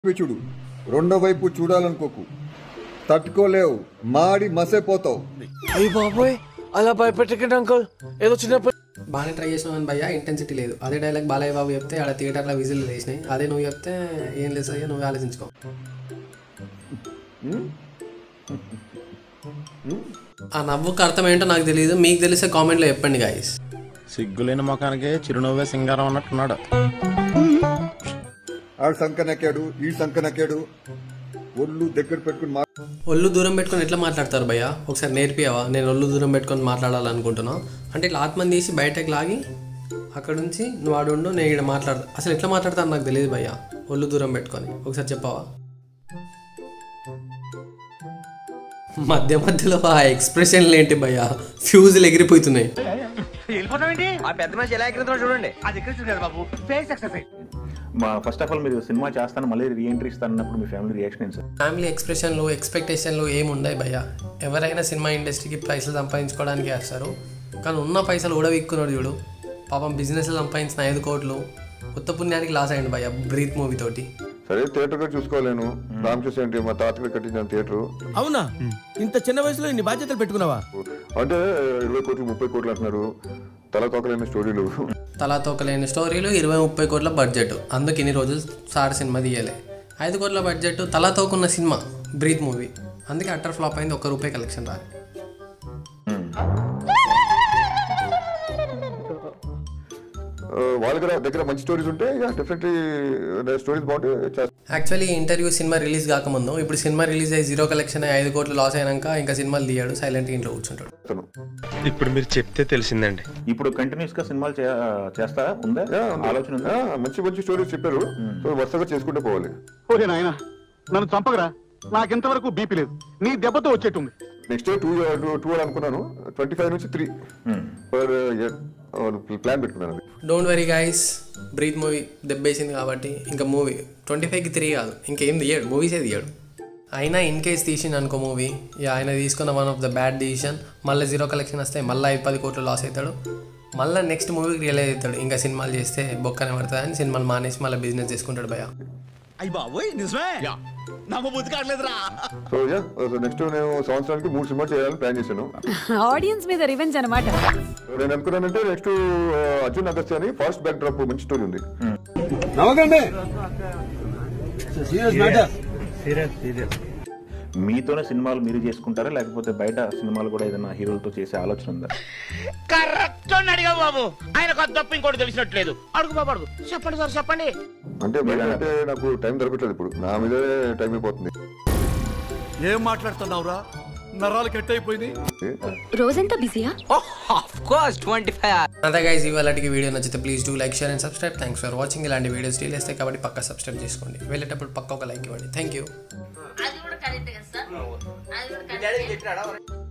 చూడు రెండో వైపు చూడాలనుకోకు తట్టుకోలేవు మాడి మసైపోతావు. అయ్యి బాబోయ్ అలా భయపెట్టకండి అంకుల్, ఏదో చిన్న బాగానే ట్రై చేసినావు అని భయ్యా, ఇంటెన్సిటీ లేదు. అదే డైలాగ్ బాలయ్య బాబు చెప్తే ఆడ థియేటర్లో విజిల్ వేసినాయి. అదే నువ్వు చెప్తే ఏం లేదు అయ్యా, నువ్వు ఆలోచించుకో. ఆ నవ్వుకు అర్థం ఏంటో నాకు తెలియదు, మీకు తెలిసే కామెంట్లో చెప్పండి గాయస్. సిగ్గులేని ముఖానికి చిరునవ్వే సింగారం అన్నట్టున్నాడు. ఆడు సంక నక్కాడు, ఈ సంక నక్కాడు. ఒళ్ళు దగ్గర పెట్టుకుని ఒళ్ళు దూరం పెట్టుకొని ఎట్లా మాట్లాడతారు భయ్యా? ఒకసారి నేర్పియావా? నేను ఒళ్ళు దూరం పెట్టుకొని మాట్లాడాలనుకుంటున్నాను అంటే ఇట్లా ఆత్మని తీసి బయటకు లాగి అక్కడ నుంచి నువ్వు ఆడు ఉండు, నేను ఇక్కడ మాట్లాడతా. అసలు ఎట్లా మాట్లాడతాను నాకు తెలియదు భయ్యా, ఒళ్ళు దూరం పెట్టుకొని. ఒకసారి చెప్పావా? మధ్య మధ్యలో ఆ ఎక్స్ప్రెషన్లు ఏంటి భయ్యా? ఫ్యూజులు ఎగిరిపోతున్నాయి. ఫస్ట్ ఆఫ్ ఆల్ మీరు సినిమా చేస్తాను మళ్ళీ రీఎంట్రీ ఇస్తానన్నప్పుడు మీ ఫ్యామిలీ రియాక్షన్ ఏంటి సార్? ఫ్యామిలీ ఎక్స్ప్రెషన్లు ఎక్స్పెక్టేషన్లు ఏముండయి భయ్యా. ఎవరైనా సినిమా ఇండస్ట్రీకి పైసలు సంపాదించుకోవడానికి వేస్తారు, కానీ ఉన్న పైసలు ఊడవిక్కున్నాడు చూడు పాపం. బిజినెస్లో సంపాదించిన 5 కోట్లు కొత్త పుణ్యానికి లాస్ అయ్యండి భయ్యా బ్రీత్ మూవీ తోటి. సరే థియేటర్ కూడా చూసుకోలేను, రామకృష్ణ ఏంటి మా తాతకి కట్టించిన థియేటర్. అవునా, ఇంత చిన్న వయసులో ఇన్ని బాధ్యతలు పెట్టుకున్నావా? అంటే 20 కోట్లు 30 కోట్లు అంటున్నారు. తల తోకలేని స్టోరీలు 20-30 కోట్ల బడ్జెట్, అందుకు ఇన్ని రోజులు సార్ సినిమా తీయలే. 5 కోట్ల బడ్జెట్ తలా తోకున్న సినిమా బ్రీత్ మూవీ, అందుకే అట్టర్ ఫ్లాప్ అయింది. ₹1 కలెక్షన్ రాదు. వాళ్ళ దగ్గర మంచి స్టోరీస్ ఉంటే డెఫినెట్లీ స్టోరీస్ బాగుంటాయి. యాక్చువల్లీ ఇంటర్వ్యూ సినిమా రిలీజ్ కాకముందు, ఇప్పుడు సినిమా రిలీజ్ అయ్యి 0 కలెక్షన్ 5 కోట్లు లాస్ అయినాక ఇంకా సినిమాలు తీయాడు, సైలెంట్ ఇంట్లో కూర్చుంటాడు. ఇప్పుడు మీరు చెప్తే తెలిసిందండి. ఇప్పుడు కంటిన్యూస్ గా సినిమాలు చేస్తారా? ఉందా ఆలోచన? మంచి మంచి స్టోరీస్ చెప్పారు, సో వరుసగా చేసుకుంటూ పోవాలి. ఓకే నాయన, నన్ను చంపగరా, నాకెంతవరకు బీపీ లేదు, నీ దెబ్బతో వచ్చేటుంది. నెక్స్ట్ 2 అనుకున్నాను, 25 నుంచి 3 పర్ ఇయర్ ప్లాన్ పెట్టుకున్నాను. Don't worry guys, breath movie దెబ్బేసింది కాబట్టి ఇంకా మూవీ 25కి 3 కాదు, ఇంకేం తీయడు, మూవీసే తీయడు. అయినా ఇన్ కేస్ తీసింది అనుకో మూవీ, ఆయన తీసుకున్న one of the bad decision, మళ్ళీ 0 కలెక్షన్ వస్తే మళ్ళీ 5-10 కోట్లు లాస్ అవుతాడు. మళ్ళీ నెక్స్ట్ మూవీకి రియలైజ్ అవుతాడు ఇంకా సినిమాలు చేస్తే బొక్కనే పడుతుంది అని సినిమాలు మానేసి మళ్ళీ బిజినెస్ చేసుకుంటాడు భయ్యా. సో నెక్స్ట్ నేను సంవత్సరానికి 3 సినిమాలు చేయాలని ప్లాన్ చేశాను. ఆడియన్స్ మీద రివెంజ్ అన్నమాట. నేను అనుకున్నానంటే నెక్స్ట్ అర్జున్ అగస్త్య అని ఫాస్ట్ బ్యాక్ డ్రాప్ మంచి స్టోరీ ఉంది. మీతోనే సినిమాలు మీరు చేసుకుంటారా, లేకపోతే బయట సినిమాలు కూడా ఏదైనా హీరోలతో చేసే ఆలోచన ఉందా? కరెక్ట్ అడిగా బాబు, ఆయన తప్ప ఇంకోటి తెలిసినట్లేదు. అడుగు బాబు అడుగు, చెప్పండి సార్ చెప్పండి. అంటే బయట అంటే నాకు టైం దొరకట్లేదు, ఇప్పుడు నా మీదే టైం అయిపోతుంది. ఏం మాట్లాడుతున్నావురా, నరాలు కట్ అయిపోయింది. రోజంతా బిజీయా? Of course 25. అంతే గైస్, ఇవాళకి వీడియో నచ్చితే please do like, share and subscribe. Thanks for watching. ఇలాంటి వీడియోస్ డీల్ వస్తాయి కాబట్టి పక్కా సబ్స్క్రైబ్ చేసుకోండి. వెళ్ళేటప్పుడు పక్కా ఒక లైక్ ఇవ్వండి. Thank you. అది కూడా కరెక్ట్ కదా సార్, అది కూడా కరెక్ట్.